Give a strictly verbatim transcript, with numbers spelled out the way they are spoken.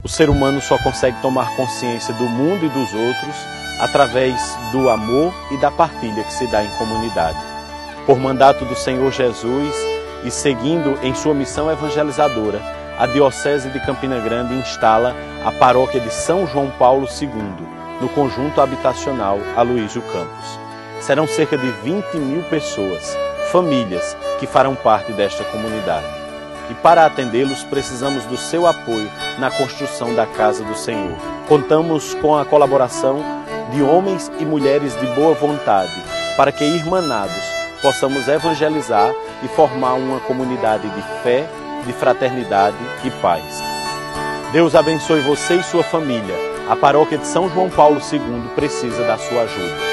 ser humano só consegue tomar consciência do mundo e dos outros através do amor e da partilha que se dá em comunidade. Por mandato do Senhor Jesus e seguindo em sua missão evangelizadora, a Diocese de Campina Grande instala a paróquia de São João Paulo segundo, no conjunto habitacional Aloísio Campos. Serão cerca de vinte mil pessoas, famílias, que farão parte desta comunidade. E para atendê-los, precisamos do seu apoio na construção da Casa do Senhor. Contamos com a colaboração de homens e mulheres de boa vontade, para que, irmanados, possamos evangelizar e formar uma comunidade de fé, de fraternidade e paz. Deus abençoe você e sua família. A paróquia de São João Paulo segundo precisa da sua ajuda.